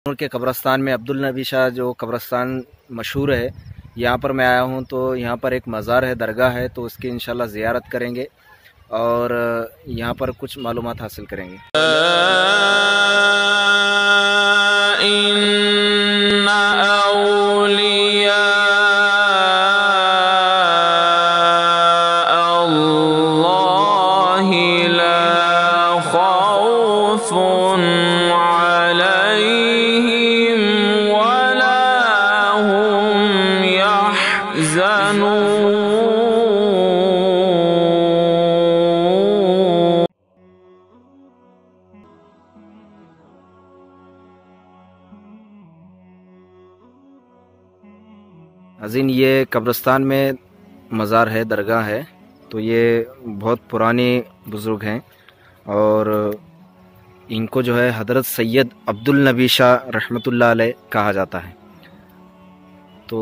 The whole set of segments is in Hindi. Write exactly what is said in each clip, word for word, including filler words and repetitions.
के कब्रस्तान में अब्दुल नबी शाह जो कब्रस्तान मशहूर है, यहाँ पर मैं आया हूँ। तो यहाँ पर एक मज़ार है, दरगाह है, तो उसकी इंशाल्लाह ज़ियारत करेंगे और यहाँ पर कुछ मालूमात हासिल करेंगे। अजीन, ये कब्रिस्तान में मज़ार है, दरगाह है। तो ये बहुत पुराने बुज़ुर्ग हैं और इनको जो है हज़रत सैयद अब्दुल नबी शाह रहमतुल्लाह अलैह कहा जाता है। तो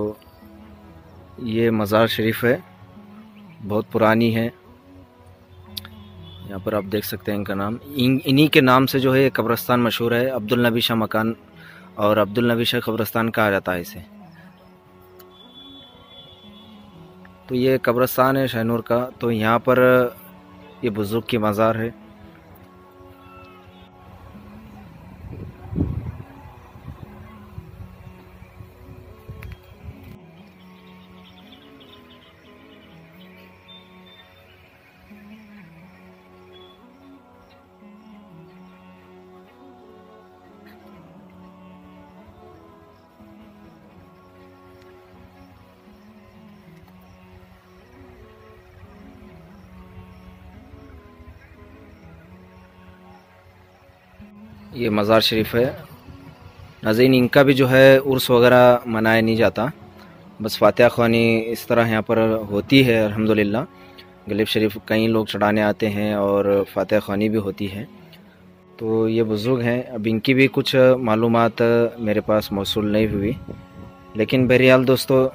ये मज़ार शरीफ है, बहुत पुरानी है। यहाँ पर आप देख सकते हैं इनका नाम, इन इन्हीं के नाम से जो है ये कब्रिस्तान मशहूर है, अब्दुल नबी शाह मकान और अब्दुल नबी शाह कब्रिस्तान कहा जाता है इसे। तो ये कब्रिस्तान है शहनूर का। तो यहाँ पर ये बुज़ुर्ग की मज़ार है। ये मज़ार शरीफ है। नाज़रीन, इनका भी जो है उर्स वगैरह मनाया नहीं जाता, बस फातिहा ख़्वानी इस तरह यहाँ पर होती है। अल्हम्दुलिल्लाह गलीब शरीफ कई लोग चढ़ाने आते हैं और फातिहा ख़्वानी भी होती है। तो ये बुज़ुर्ग हैं, अब इनकी भी कुछ मालूमात मेरे पास मौसूल नहीं हुई, लेकिन बहरहाल दोस्तों,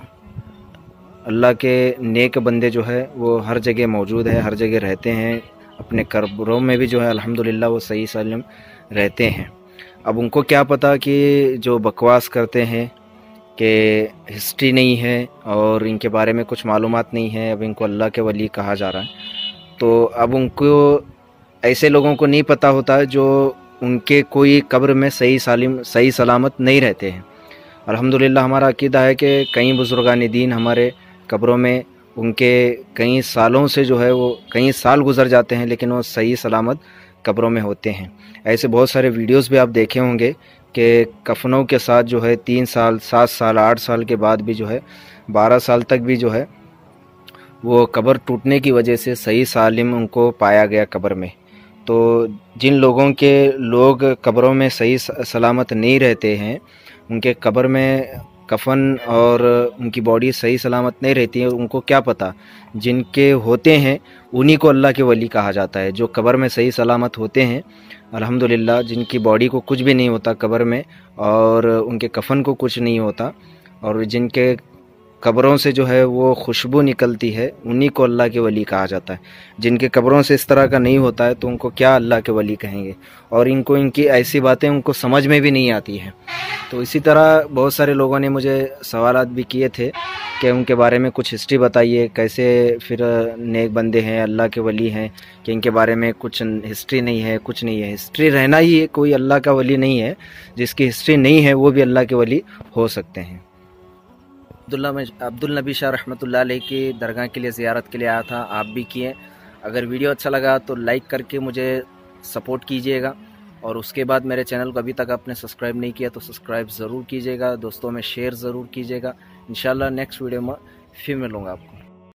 अल्लाह के नेक बंदे जो है वो हर जगह मौजूद है, हर जगह रहते हैं। अपने कब्रों में भी जो है अल्हम्दुलिल्लाह वो सही सलाम रहते हैं। अब उनको क्या पता कि जो बकवास करते हैं कि हिस्ट्री नहीं है और इनके बारे में कुछ मालूमात नहीं है, अब इनको अल्लाह के वली कहा जा रहा है। तो अब उनको ऐसे लोगों को नहीं पता होता जो उनके कोई कब्र में सही सालिम सही सलामत नहीं रहते हैं। अल्हम्दुलिल्लाह हमारा अकीदा है कि कई बुज़ुर्गान दीन हमारे कब्रों में उनके कई सालों से जो है वो कई साल गुज़र जाते हैं, लेकिन वो सही सलामत कब्रों में होते हैं। ऐसे बहुत सारे वीडियोस भी आप देखे होंगे कि कफनों के साथ जो है तीन साल सात साल आठ साल के बाद भी जो है बारह साल तक भी जो है वो कब्र टूटने की वजह से सही सालिम उनको पाया गया कब्र में। तो जिन लोगों के लोग कब्रों में सही सलामत नहीं रहते हैं, उनके कब्र में कफन और उनकी बॉडी सही सलामत नहीं रहती है, उनको क्या पता। जिनके होते हैं उन्हीं को अल्लाह के वली कहा जाता है। जो कब्र में सही सलामत होते हैं अल्हम्दुलिल्लाह, जिनकी बॉडी को कुछ भी नहीं होता कब्र में और उनके कफन को कुछ नहीं होता, और जिनके कब्रों से जो है वो खुशबू निकलती है, उन्हीं को अल्लाह के वली कहा जाता है। जिनके कब्रों से इस तरह का नहीं होता है तो उनको क्या अल्लाह के वली कहेंगे, और इनको इनकी ऐसी बातें उनको समझ में भी नहीं आती हैं। तो इसी तरह बहुत सारे लोगों ने मुझे सवालात भी किए थे कि उनके बारे में कुछ हिस्ट्री बताइए, कैसे फिर नेक बंदे हैं, अल्लाह के वली हैं, कि इनके बारे में कुछ हिस्ट्री नहीं है, कुछ नहीं है। हिस्ट्री रहना ही है, कोई अल्लाह का वली नहीं है जिसकी हिस्ट्री नहीं है वो भी अल्लाह के वली हो सकते हैं। अब्दुल्ला अब्दुल नबी शाह रहमतुल्लाह अलैह की दरगाह के लिए ज़ियारत के लिए आया था, आप भी किए। अगर वीडियो अच्छा लगा तो लाइक करके मुझे सपोर्ट कीजिएगा, और उसके बाद मेरे चैनल को अभी तक आपने सब्सक्राइब नहीं किया तो सब्सक्राइब ज़रूर कीजिएगा, दोस्तों में शेयर ज़रूर कीजिएगा। इंशाल्लाह नेक्स्ट वीडियो में फिर मिलूँगा आपको।